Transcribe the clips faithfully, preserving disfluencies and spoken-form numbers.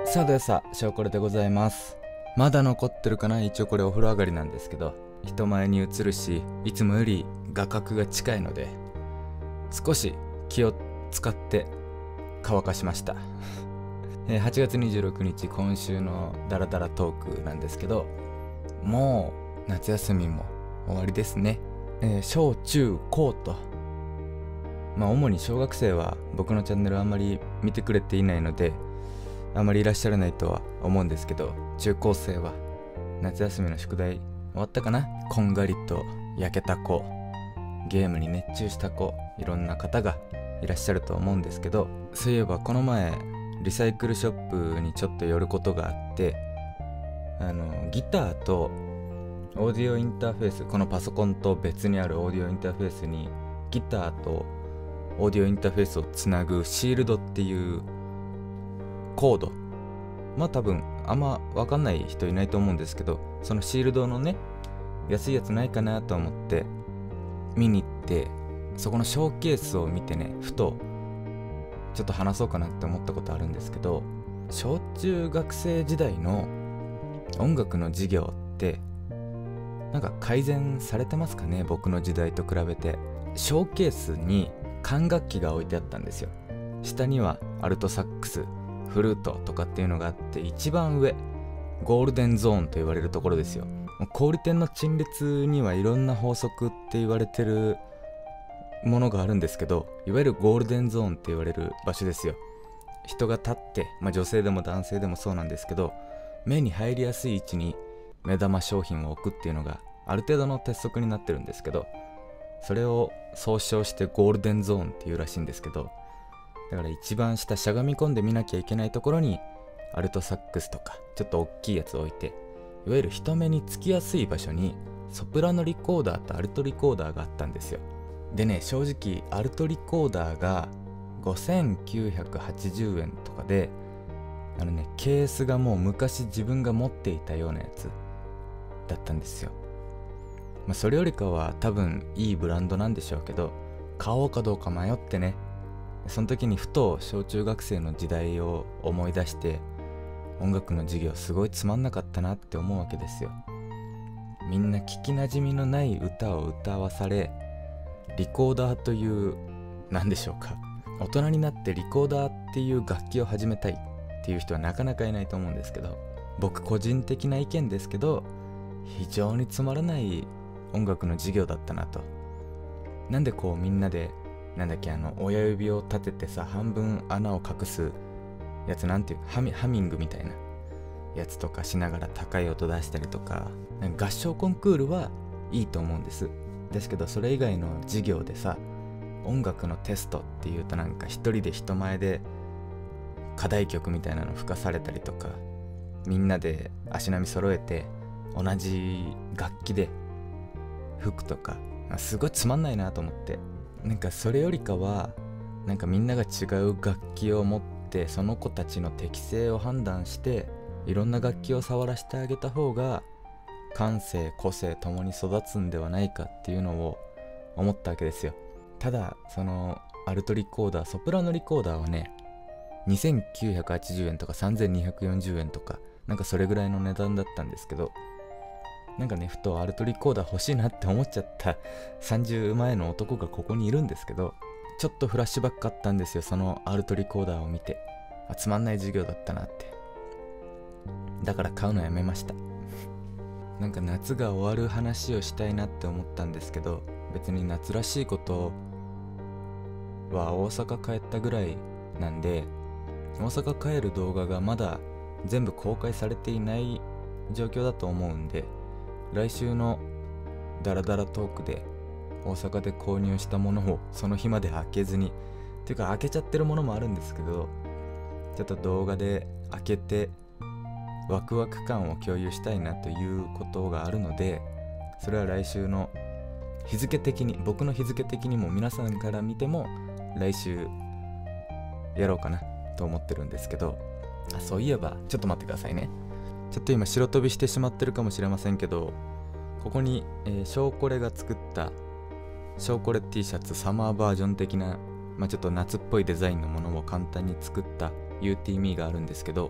さあどうさ、しょうこれでございます。まだ残ってるかな。一応これお風呂上がりなんですけど、人前に映るし、いつもより画角が近いので少し気を使って乾かしましたえーはちがつにじゅうろくにち、今週のダラダラトークなんですけど、もう夏休みも終わりですね。えー小中高と、まあ主に小学生は僕のチャンネルあんまり見てくれていないのであまりいらっしゃらないとは思うんですけど、中高生は夏休みの宿題終わったかな。こんがりと焼けた子、ゲームに熱中した子、いろんな方がいらっしゃると思うんですけど、そういえばこの前リサイクルショップにちょっと寄ることがあって、あのギターとオーディオインターフェース、このパソコンと別にあるオーディオインターフェースにギターとオーディオインターフェースをつなぐシールドっていうコード、まあ多分あんま分かんない人いないと思うんですけど、そのシールドのね、安いやつないかなと思って見に行って、そこのショーケースを見てね、ふとちょっと話そうかなって思ったことあるんですけど、小中学生時代の音楽の授業ってなんか改善されてますかね。僕の時代と比べて。ショーケースに管楽器が置いてあったんですよ。下にはアルトサックス、フルートとかっていうのがあって、一番上ゴールデンゾーンと言われるところですよ。小売店の陳列にはいろんな法則って言われてるものがあるんですけど、いわゆるゴールデンゾーンって言われる場所ですよ。人が立って、まあ、女性でも男性でもそうなんですけど、目に入りやすい位置に目玉商品を置くっていうのがある程度の鉄則になってるんですけど、それを総称してゴールデンゾーンっていうらしいんですけど、だから一番下、しゃがみ込んで見なきゃいけないところにアルトサックスとかちょっと大きいやつを置いて、いわゆる人目につきやすい場所にソプラノリコーダーとアルトリコーダーがあったんですよ。でね、正直アルトリコーダーがごせんきゅうひゃくはちじゅうえんとかで、あのね、ケースがもう昔自分が持っていたようなやつだったんですよ。まあ、それよりかは多分いいブランドなんでしょうけど、買おうかどうか迷ってね、その時にふと小中学生の時代を思い出して、音楽の授業すごいつまんなかったなって思うわけですよ。みんな聞きなじみのない歌を歌わされ、リコーダーという、なんでしょうか、大人になってリコーダーっていう楽器を始めたいっていう人はなかなかいないと思うんですけど、僕個人的な意見ですけど、非常につまらない音楽の授業だったなと。なんでこうみんなで、なんだっけ、あの親指を立ててさ、半分穴を隠すやつ、なんていうハミ、ハミングみたいなやつとかしながら高い音出したりとか、なんか合唱コンクールはいいと思うんです。ですけどそれ以外の授業でさ、音楽のテストっていうとなんか一人で人前で課題曲みたいなの吹かされたりとか、みんなで足並み揃えて同じ楽器で吹くとか、すごいつまんないなと思って。なんかそれよりかは、なんかみんなが違う楽器を持って、その子たちの適性を判断していろんな楽器を触らせてあげた方が感性個性ともに育つんではないかっていうのを思ったわけですよ。ただそのアルトリコーダー、ソプラノリコーダーはね、にせんきゅうひゃくはちじゅうえんとかさんぜんにひゃくよんじゅうえんとか、なんかそれぐらいの値段だったんですけど、なんかね、ふとアルトリコーダー欲しいなって思っちゃったさんじゅうまえの男がここにいるんですけど、ちょっとフラッシュバックあったんですよ。そのアルトリコーダーを見て、あ、つまんない授業だったなって。だから買うのやめましたなんか夏が終わる話をしたいなって思ったんですけど、別に夏らしいことは大阪帰ったぐらいなんで、大阪帰る動画がまだ全部公開されていない状況だと思うんで、来週のダラダラトークで大阪で購入したものをその日まで開けずに、っていうか開けちゃってるものもあるんですけど、ちょっと動画で開けてワクワク感を共有したいなということがあるので、それは来週の日付的に、僕の日付的にも皆さんから見ても来週やろうかなと思ってるんですけど、あ、そういえばちょっと待ってくださいね。ちょっと今白飛びしてしまってるかもしれませんけど、ここに、えー、ショーコレが作ったショーコレ T シャツ、サマーバージョン的な、まあ、ちょっと夏っぽいデザインのものを簡単に作った ユーティーミー があるんですけど、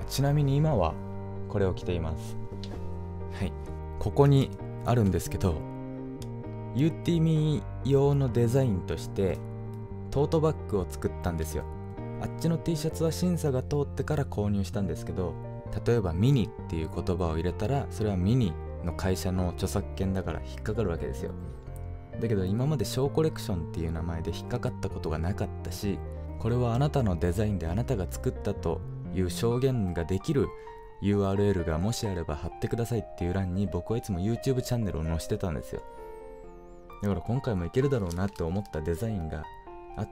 ちなみに今はこれを着ています。はい、ここにあるんですけど、ユーティミー用のデザインとしてトートバッグを作ったんですよ。あっちの T シャツは審査が通ってから購入したんですけど、例えばミニっていう言葉を入れたらそれはミニの会社の著作権だから引っかかるわけですよ。だけど今までショーコレクションっていう名前で引っかかったことがなかったし、これはあなたのデザインであなたが作ったという証言ができる ユーアールエル がもしあれば貼ってくださいっていう欄に僕はいつも YouTube チャンネルを載せてたんですよ。だから今回もいけるだろうなって思ったデザインがあって、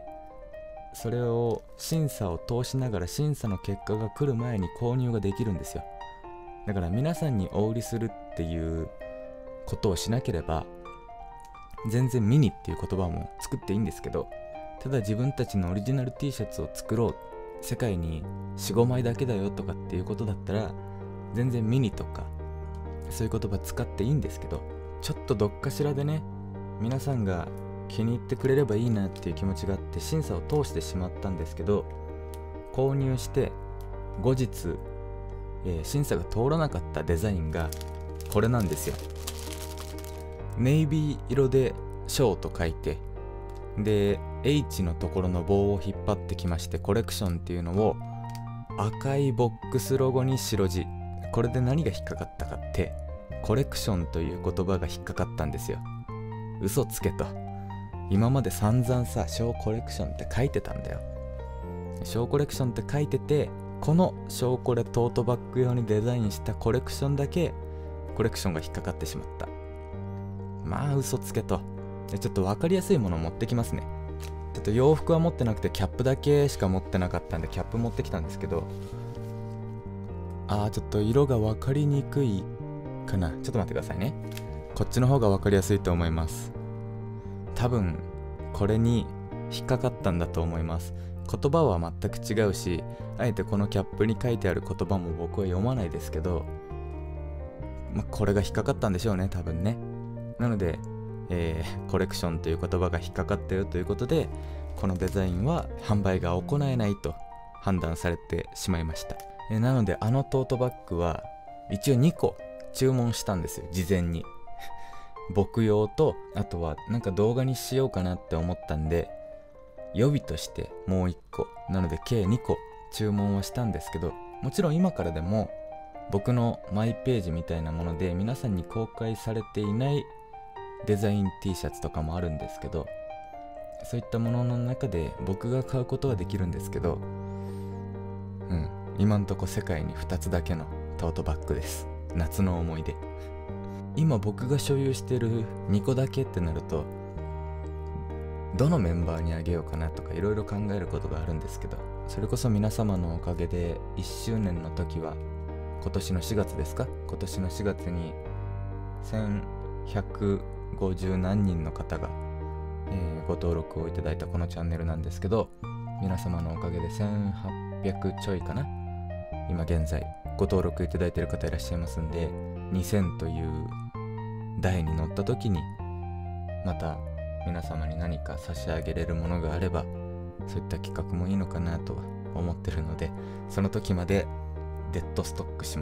それを審査を通しながら審査の結果が来る前に購入ができるんですよ。だから皆さんにお売りするっていうことをしなければ全然ミニっていう言葉も作っていいんですけど、ただ自分たちのオリジナル T シャツを作ろう、世界に よん,ご 枚だけだよとかっていうことだったら全然ミニとかそういう言葉使っていいんですけど、ちょっとどっかしらでね、皆さんが気に入ってくれればいいなっていう気持ちがあって審査を通してしまったんですけど、購入して後日、えー、審査が通らなかったデザインがこれなんですよ。ネイビー色でショーと書いて、で H のところの棒を引っ張ってきまして、コレクションっていうのを赤いボックスロゴに白字。これで何が引っかかったかって、コレクションという言葉が引っかかったんですよ。嘘つけと。今まで散々さ、ショーコレクションって書いてたんだよ。ショーコレクションって書いてて、このショーコレトートバッグ用にデザインしたコレクションだけコレクションが引っかかってしまった。まあ嘘つけと。ちょっと分かりやすいものを持ってきますね。ちょっと洋服は持ってなくてキャップだけしか持ってなかったんでキャップ持ってきたんですけど、あーちょっと色が分かりにくいかな。ちょっと待ってくださいね。こっちの方が分かりやすいと思います。多分これに引っかかったんだと思います。言葉は全く違うし、あえてこのキャップに書いてある言葉も僕は読まないですけど、まあ、これが引っかかったんでしょうね、多分ね。なので、えー、コレクションという言葉が引っかかったよということで、このデザインは販売が行えないと判断されてしまいました。えー、なのであのトートバッグは一応にこ注文したんですよ、事前に。僕用と、あとはなんか動画にしようかなって思ったんで予備としてもういっこ、なので計にこ注文はしたんですけど、もちろん今からでも僕のマイページみたいなもので皆さんに公開されていないデザイン T シャツとかもあるんですけど、そういったものの中で僕が買うことはできるんですけど、うん今んとこ世界にふたつだけのトートバッグです。夏の思い出。今僕が所有してるにこだけってなると、どのメンバーにあげようかなとかいろいろ考えることがあるんですけど、それこそ皆様のおかげでいっしゅうねんの時は今年のしがつですか、今年のしがつにせんひゃくごじゅう何人の方が、えー、ご登録をいただいたこのチャンネルなんですけど、皆様のおかげでせんはっぴゃくちょいかな、今現在ご登録いただいている方いらっしゃいますんで、にせんという台に乗った時にまた皆様に何か差し上げれるものがあれば、そういった企画もいいのかなとは思ってるので、その時までデッドストックします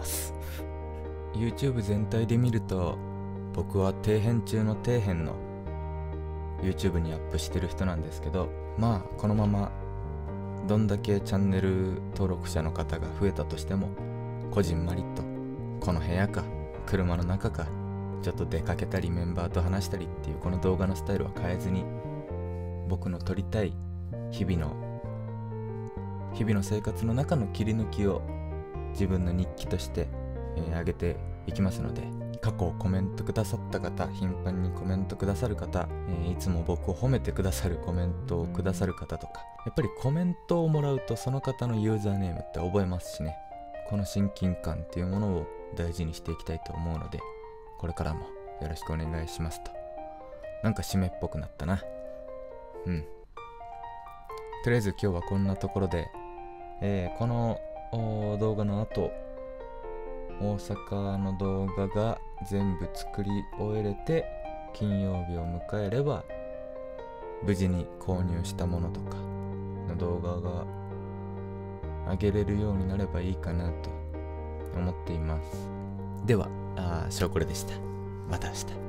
。YouTube 全体で見ると僕は底辺中の底辺の YouTube にアップしてる人なんですけど、まあこのままどんだけチャンネル登録者の方が増えたとしても、こじんまりとこの部屋か車の中かちょっと出かけたりメンバーと話したりっていうこの動画のスタイルは変えずに、僕の撮りたい日々の日々の生活の中の切り抜きを自分の日記として、えー、上げていきますので、過去コメントくださった方、頻繁にコメントくださる方、えー、いつも僕を褒めてくださるコメントをくださる方とか、やっぱりコメントをもらうとその方のユーザーネームって覚えますしね、この親近感っていうものを大事にしていきたいと思うので、これからもよろしくお願いしますと。なんか締めっぽくなったな。うんとりあえず今日はこんなところで、えー、この動画の後、大阪の動画が全部作り終えれて金曜日を迎えれば、無事に購入したものとかの動画が、 あげれるようになればいいかなと思っています。では、あー、しょうこれでした。また明日。